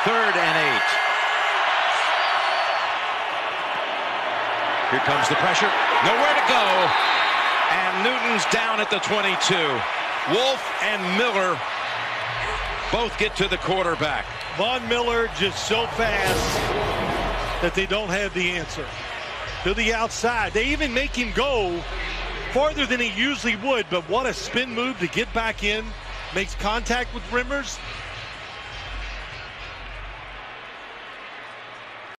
3rd and 8. Here comes the pressure. Nowhere to go. And Newton's down at the 22. Wolfe and Miller both get to the quarterback. Von Miller just so fast that they don't have the answer. To the outside. They even make him go farther than he usually would, but what a spin move to get back in. Makes contact with Rimmers,